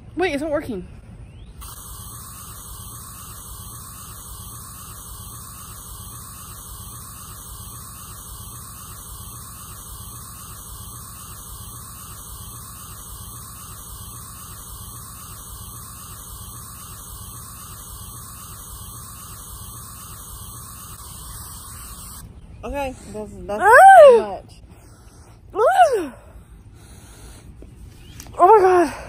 Wait, it's not working. Okay, that's too much. Oh my god.